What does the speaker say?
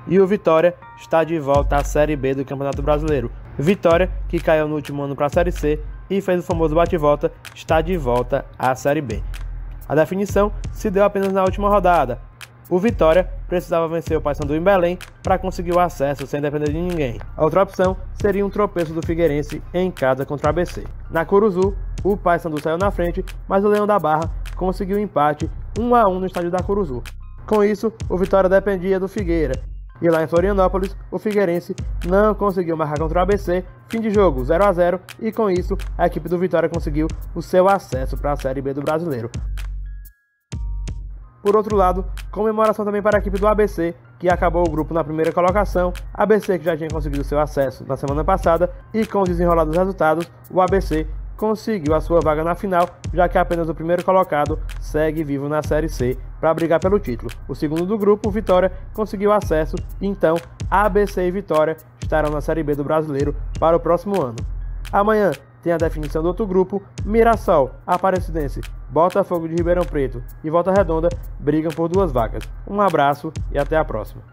E o Vitória está de volta à Série B do Campeonato Brasileiro. Vitória, que caiu no último ano para a Série C e fez o famoso bate-volta, está de volta à Série B. A definição se deu apenas na última rodada. O Vitória precisava vencer o Paysandu em Belém para conseguir o acesso sem depender de ninguém. A outra opção seria um tropeço do Figueirense em casa contra o ABC. Na Curuzu, o Paysandu saiu na frente, mas o Leão da Barra conseguiu um empate 1-1 no estádio da Curuzu. Com isso, o Vitória dependia do Figueira. E lá em Florianópolis, o Figueirense não conseguiu marcar contra o ABC, fim de jogo 0-0, e com isso a equipe do Vitória conseguiu o seu acesso para a Série B do Brasileiro. Por outro lado, comemoração também para a equipe do ABC, que acabou o grupo na primeira colocação. ABC que já tinha conseguido seu acesso na semana passada, e com o desenrolar dos resultados, o ABC conseguiu a sua vaga na final, já que apenas o primeiro colocado segue vivo na Série C para brigar pelo título. O segundo do grupo, o Vitória, conseguiu acesso, então ABC e Vitória estarão na Série B do Brasileiro para o próximo ano. Amanhã tem a definição do outro grupo. Mirassol, Aparecidense, Botafogo de Ribeirão Preto e Volta Redonda brigam por 2 vagas. Um abraço e até a próxima.